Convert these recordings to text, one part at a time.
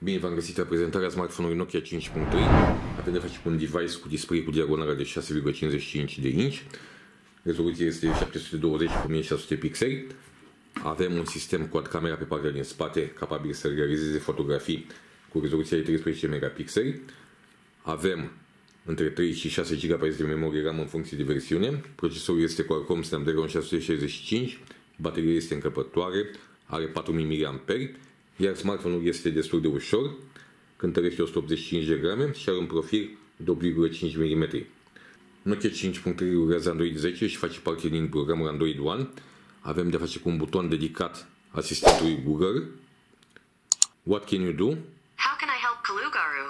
Bine v-am găsit la prezentarea smartphone-ului Nokia 5.3. Avem de face cu un device cu display cu diagonala de 6,55 de inch. Rezoluția este de 720 x 1600 pixeli. Avem un sistem quad camera pe partea din spate, capabil să realizeze fotografii cu rezoluția de 13 megapixeli. Avem între 3 și 6 GB de memorie RAM în funcție de versiune. Procesorul este Qualcomm Snapdragon 665, bateria este încăpătoare, are 4000 mAh, iar smartphone-ul este destul de ușor, cântărește 185 de grame și are un profil de 8,5 mm. Nokia 5.3 urează Android 10 și face parte din programul Android One. Avem de face cu un buton dedicat asistentului Google. What can you do? How can I help Kalugaru?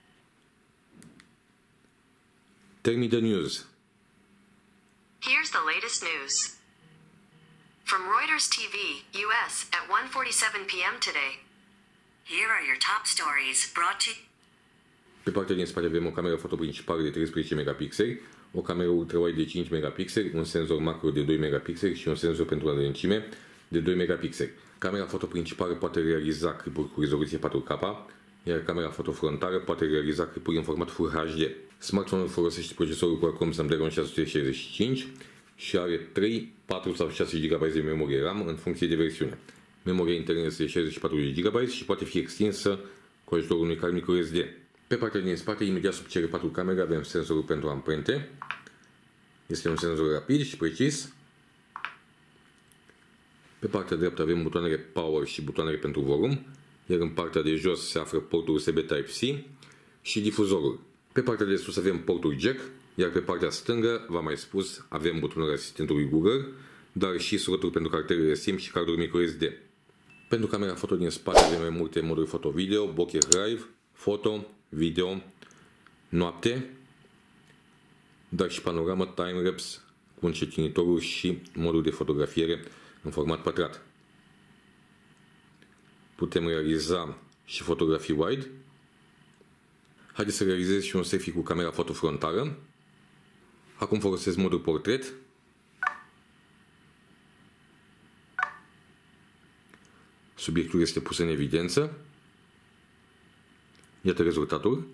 Tell me the news. Here's the latest news. From Reuters TV, US, at 1:47 p.m. today. Here are your top stories brought to... Pe partea din spate avem o cameră foto principală de 13 megapixeli, o cameră ultrawide de 5 megapixeli, un senzor macro de 2 megapixeli și un senzor pentru adâncime de 2 megapixeli. Camera foto principală poate realiza clipuri cu rezoluție 4K, iar camera foto frontală poate realiza clipuri în format Full HD. Smartphone-ul folosește procesorul Qualcomm Snapdragon 665 și are 3, 4 sau 6 GB de memorie RAM în funcție de versiune. Memoria internă este de 64 GB și poate fi extinsă cu ajutorul unui card microSD. Pe partea din spate, imediat sub cele 4 camere, avem senzorul pentru amprente. Este un senzor rapid și precis. Pe partea dreaptă avem butoanele Power și butoanele pentru volum, iar în partea de jos se află portul USB Type-C și difuzorul. Pe partea de sus avem portul jack, iar pe partea stângă, v-am mai spus, avem butonul asistentului Google, dar și sloturi pentru cartelele SIM și carduri microSD. Pentru camera foto din spate avem mai multe moduri foto-video, bokeh live, foto, video, noapte, dar și panoramă, time-lapse cu încetinitorul și modul de fotografiere în format pătrat. Putem realiza și fotografii wide. Haideți să realizez și un selfie cu camera foto frontală. Acum folosesc modul portret. Subiectul este pus în evidență. Iată rezultatul.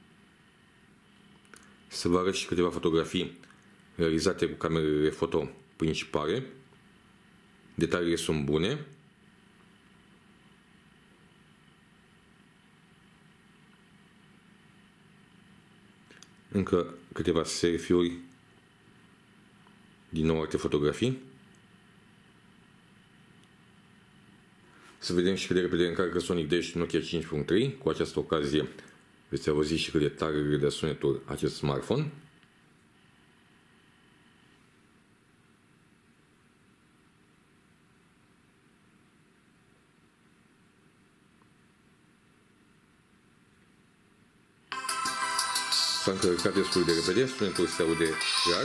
Să vă arăt și câteva fotografii realizate cu camerele foto principale. Detaliile sunt bune. Încă câteva selfie-uri. Din nou alte fotografii. Să vedem și cât de repede încarcă Sonic Dash Nokia 5.3. Cu această ocazie veți auzi și cât de tare râde sunetul acest smartphone. S-a încărcat destul de repede, sunetul se aude clar.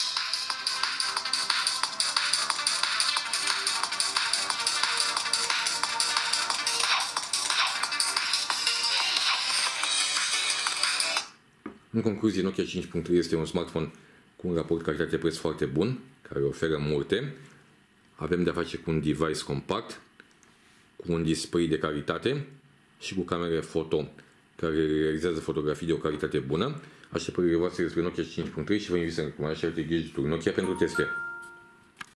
În concluzie, Nokia 5.3 este un smartphone cu un raport calitate-preț foarte bun, care oferă multe. Avem de-a face cu un device compact, cu un display de calitate și cu camere foto care realizează fotografii de o calitate bună. Aștept părerile voastre despre Nokia 5.3 și vă invit să recomandați și alte gadgeturi Nokia pentru teste.